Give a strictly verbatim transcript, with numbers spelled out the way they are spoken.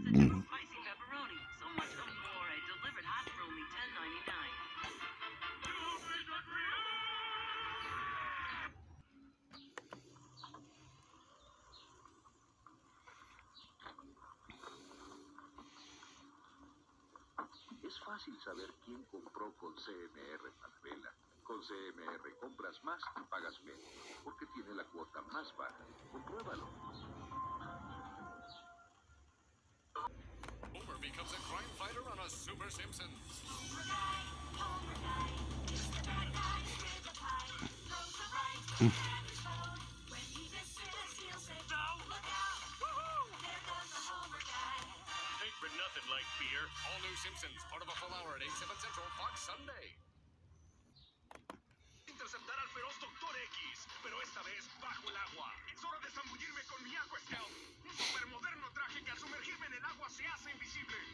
Mm. Spicy pepperoni. So much amore. Delivered hot for only ten ninety-nine. Es fácil saber quién compró con C M R Falabella. Con C M R compras más y pagas menos, porque tiene la cuota más baja. Compruébalo. Homer becomes a crime fighter on a Super Simpsons. Homer guy, Homer guy, it's the bad guy with the pie. Throws the right and his phone. When he misses, he'll say, "Don't look out! Woohoo! There goes the Homer guy." Ain't for nothing like beer. All new Simpsons, part of a full hour at eight, seven Central, Fox Sunday. Interceptar al feroz Doctor X, pero esta vez bajo el agua. Es hora de zambullirme con mi Aqua Scout, un supermoderno traje que al sumergirme en el agua se hace invisible.